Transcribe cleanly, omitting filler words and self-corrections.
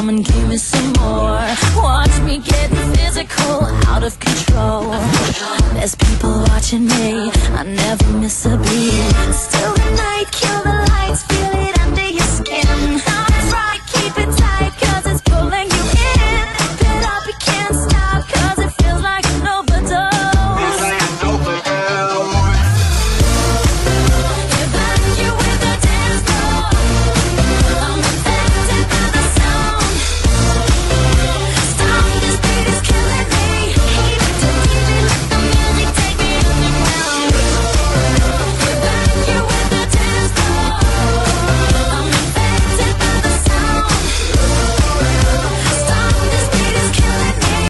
come and give me some more. Watch me get physical, out of control. There's people watching me, I never miss a beat. Still the night